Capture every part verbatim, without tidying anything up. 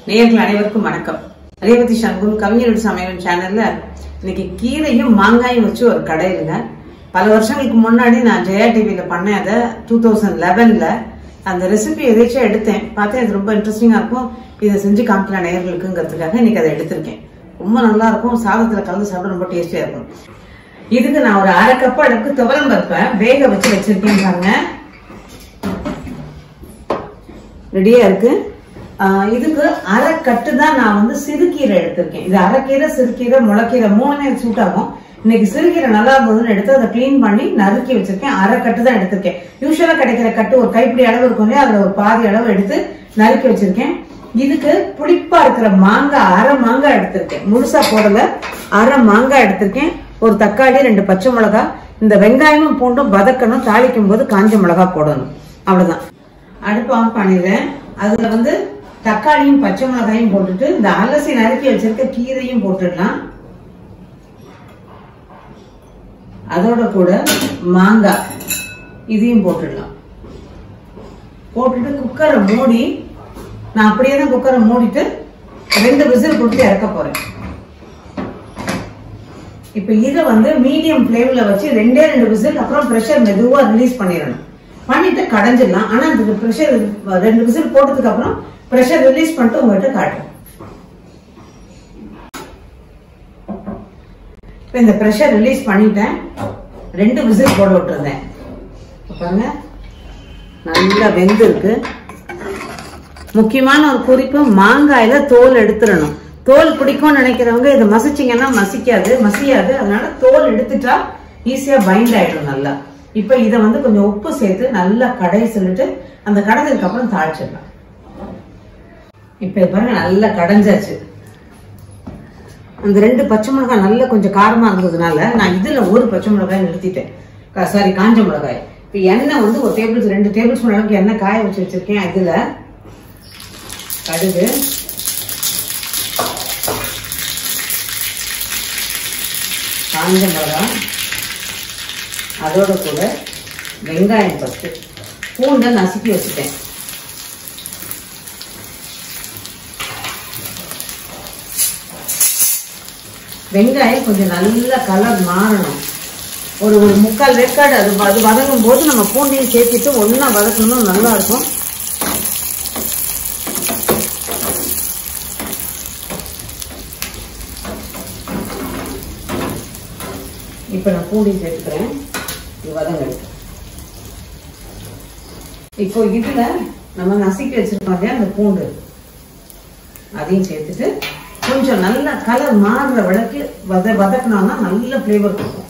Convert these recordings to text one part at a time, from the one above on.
நேயர்கள் அனைவருக்கும் வணக்கம். ரேவதி சண்முகம் கவிஞர் சமையல் சேனல்ல இன்னைக்கு கீரையும் மாங்காயும் வச்சு ஒரு கடையிலுங்க. பல வருஷங்களுக்கு முன்னாடி நான் ஜெயா டிவில பண்ணேன். அதை டூ தௌசண்ட் லெவன்ல அந்த ரெசிபி எதாச்சும் எடுத்தேன். பார்த்தேன் அது ரொம்ப இன்ட்ரெஸ்டிங்கா இருக்கும். இதை செஞ்சு காமிக்கலாம் நேயர்களுக்குங்கிறதுக்காக இன்னைக்கு அதை எடுத்திருக்கேன். ரொம்ப நல்லா இருக்கும். சாதத்துல கலந்து சாப்பிட ரொம்ப டேஸ்டியா இருக்கும். இதுக்கு நான் ஒரு அரை கப் அளவுக்கு துவரம் பருப்பை வேக வச்சு வச்சிருக்கேன். பாருங்க, ரெடியா இருக்கு. இதுக்கு அரை கட்டு தான் நான் வந்து சிறுகீரை எடுத்திருக்கேன். இது அரைக்கீரை, சிறுகீரை, முளைக்கீரை மூணுமே சூட் ஆகும். இன்னைக்கு சிறுகீரை நல்லா இருந்ததுன்னு எடுத்து அதை கிளீன் பண்ணி நறுக்கி வச்சிருக்கேன். அரை கட்டு தான் எடுத்திருக்கேன். யூஸ்வலா கிடைக்கிற கட்டு ஒரு கைப்பிடி அளவு இருக்கும் இல்லையா, அதுல ஒரு பாதி அளவு எடுத்து நறுக்கி வச்சிருக்கேன். இதுக்கு புளிப்பா இருக்கிற மாங்காய் அரை மாங்காய் எடுத்திருக்கேன். முழுசா போடல, அரை மாங்காய் எடுத்திருக்கேன். ஒரு தக்காளி, ரெண்டு பச்சை மிளகாய். இந்த வெங்காயமும் பூண்டும் வதக்கணும். தாளிக்கும் போது காஞ்ச மிளகாய் போடணும். அவ்வளவுதான். அடுப்பு ஆன் பண்ணிடுறேன். அதுல வந்து தக்காளியும் பச்சை மிளகாயும் போட்டுட்டு இந்த அலசி நறுக்கி வச்சிருக்க கீரையும் போட்டுடலாம். அதோட கூட மாங்காய் இதையும் போட்டுடலாம். போட்டுட்டு குக்கரை மூடி, நான் அப்படியே தான் குக்கரை மூடிட்டு ரெண்டு விசில் கொடுத்து இறக்க போறேன். இப்ப இதை வந்து மீடியம் பிளேம்ல வச்சு ரெண்டே ரெண்டு விசில், அப்புறம் பிரஷர் மெதுவா ரிலீஸ் பண்ணிடணும். பண்ணிட்டு கடைஞ்சிடலாம். ஆனா இந்த பிரஷர் ரெண்டு விசில் போட்டதுக்கு அப்புறம் பிரஷர் ரிலீஸ் பண்ணிட்டு உங்ககிட்ட காட்டுறேன். இப்ப இந்த பிரஷர் ரிலீஸ் பண்ணிட்டேன். ரெண்டு விசில் போட விட்டுருந்தேன். பாருங்க, நல்லா வெந்து இருக்கு. முக்கியமான ஒரு குறிப்பு, மாங்காயில தோல் எடுத்துடணும். தோல் பிடிக்கும்னு நினைக்கிறவங்க இதை மசிச்சிங்கன்னா மசிக்காது, மசியாது. அதனால தோல் எடுத்துட்டா ஈஸியா பைண்ட் ஆயிடும் நல்லா. இப்ப இதை வந்து கொஞ்சம் உப்பு சேர்த்து நல்லா கடையை சொல்லிட்டு அந்த கடைஞ்சதுக்கு அப்புறம் தாளிச்சிடலாம். இப்ப பாருங்க, நல்லா கடைஞ்சாச்சு. அந்த ரெண்டு பச்சை மிளகாய் நல்லா கொஞ்சம் காரமா இருந்ததுனால நான் இதுல ஒரு பச்சை மிளகாய் நிறுத்திட்டேன். சாரி, காஞ்ச மிளகாய். இப்ப எண்ணெய் வந்து ஒரு டேபிள் ரெண்டு டேபிள் ஸ்பூன் அளவுக்கு எண்ணெய் காய வச்சு வச்சிருக்கேன். இதுல கடுகு, காஞ்ச மிளகாய், அதோட கூட வெங்காயம் பத்து, பூண்டை நசுக்கி வச்சுட்டேன். வெங்காயம் கொஞ்சம் நல்ல கலர் மாறணும். ஒரு ஒரு முக்கால் வேக்காடு அது அது வதங்கும் போது நம்ம பூண்டையும் சேர்த்துட்டு ஒன்னா வதக்கணும். நல்லா இருக்கும். இப்ப நான் பூண்டையும் சேர்த்துக்கிறேன். வதங்க. இப்போ இதுல நம்ம நசுக்கி வச்சிருக்கோம் இல்லையா அந்த பூண்டு, அதையும் சேர்த்துட்டு கொஞ்சம் நல்ல கலர் மாறுற வழக்கு வத வதக்கணும்னா நல்ல பிளேவர் இருக்கும்.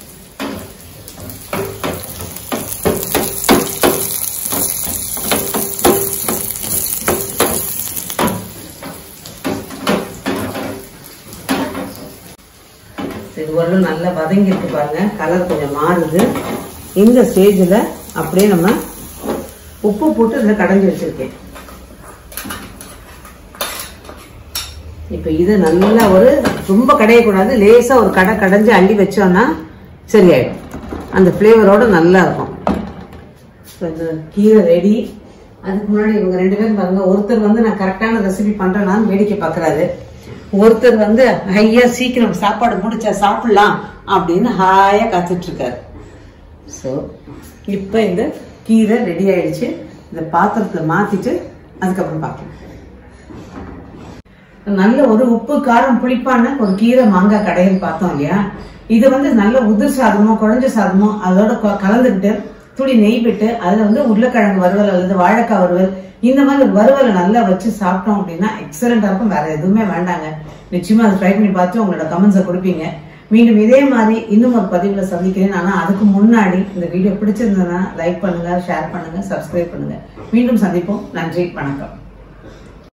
இது ஒரு நல்லா வதங்கி இருக்கு பாருங்க. கலர் கொஞ்சம் மாறுது. இந்த ஸ்டேஜ்ல அப்படியே நம்ம உப்பு போட்டு இதுல கடைஞ்சி வச்சிருக்கேன். இப்ப இது நல்லா ஒரு ரொம்ப கடையக்கூடாது, லேசா ஒரு கடை கடைஞ்சு அள்ளி வச்சோம்னா சரியாயிடும். அந்த பிளேவரோட நல்லா இருக்கும். இந்த கீரை ரெடி. அதுக்கு முன்னாடி இவங்க ரெண்டு பேரும் பாருங்க, ஒருத்தர் வந்து நான் கரெக்டான ரெசிபி பண்றேன்னு வேடிக்கை பாக்குறாரு. ஒருத்தர் வந்து ஹையா சீக்கிரம் சாப்பாடு முடிச்சா சாப்பிடலாம் அப்படின்னு ஹாயா காத்துட்டு இருக்காரு. சோ இப்ப இந்த கீரை ரெடி ஆயிடுச்சு. இந்த பாத்திரத்தை மாத்திட்டு அதுக்கப்புறம் பார்க்கலாம். நல்ல ஒரு உப்பு காரம் புளிப்பான ஒரு கீரை மாங்காய் கடையில் பார்த்தோம் இல்லையா. இது வந்து நல்ல உதிர் சாதமோ குழஞ்ச சாதமோ அதோட கலந்துக்கிட்டு துளி நெய் விட்டு அதுல வந்து உருளைக்கிழங்கு வறுவல் அல்லது வாழைக்காய் வறுவல் இந்த மாதிரி வறுவலை நல்லா வச்சு சாப்பிட்டோம் அப்படின்னா எக்ஸலண்டா இருக்கும். வேற எதுவுமே வேண்டாங்க. நிச்சயமா அதை ட்ரை பண்ணி பார்த்து உங்களோட கமெண்ட்ஸை கொடுப்பீங்க. மீண்டும் இதே மாதிரி இன்னும் ஒரு பதிவுல சந்திக்கிறேன். ஆனா அதுக்கு முன்னாடி இந்த வீடியோ பிடிச்சிருந்ததுன்னா லைக் பண்ணுங்க, ஷேர் பண்ணுங்க, சப்ஸ்கிரைப் பண்ணுங்க. மீண்டும் சந்திப்போம். நன்றி, வணக்கம்.